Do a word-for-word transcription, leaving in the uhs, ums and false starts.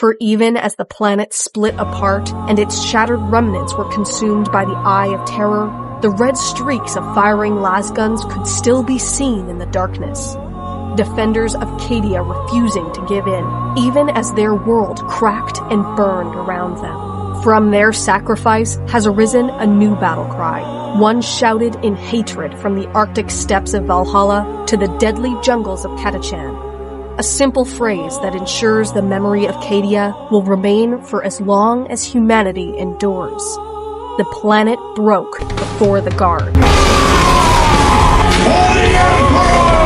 For even as the planet split apart and its shattered remnants were consumed by the Eye of Terror, the red streaks of firing lasguns could still be seen in the darkness. Defenders of Cadia refusing to give in, even as their world cracked and burned around them. From their sacrifice has arisen a new battle cry, one shouted in hatred from the Arctic steppes of Valhalla to the deadly jungles of Catachan. A simple phrase that ensures the memory of Cadia will remain for as long as humanity endures. The planet broke before the guard. For the Emperor!